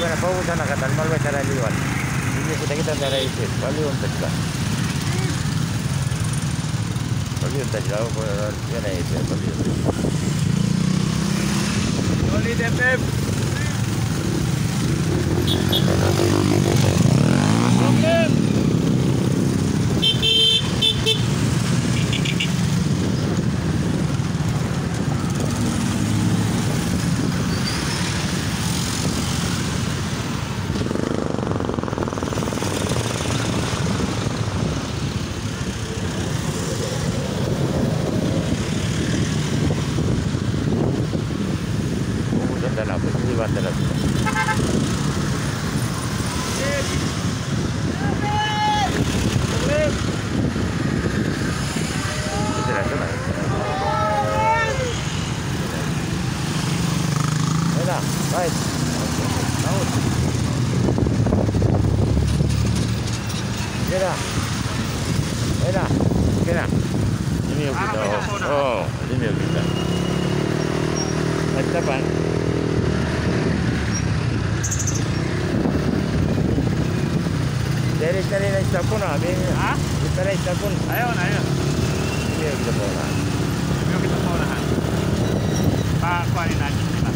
pausanakat malvesaralivat. Ini kita tara itu, paljon tästä. Paljon tästä on vielä ei se paljon. Oli DPM. Problem. Right. Out. Kena. Kena. Kena. Ini yang kita. Oh, ini yang kita. Macam apa? Cari naik stapun ah, Hah? Kita naik stapun. Ayo, ayo. Ini yang kita bawa. Ini kita bawa lah. Pak, kau ini nanti kita.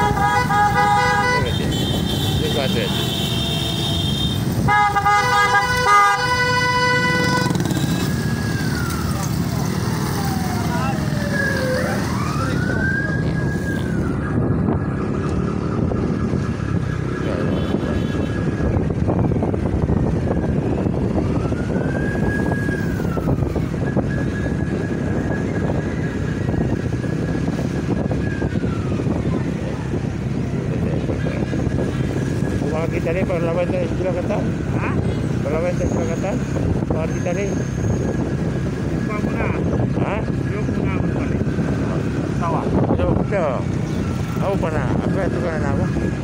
Dia kata. Kita ni perlawan dari sebelah kanan. Ha? Perlawan dari sebelah kanan. Kalau kita ni. Bukan guna. Ha? Dia guna balik. Sawah. So, betul. Aku pernah. Apa itu kan apa?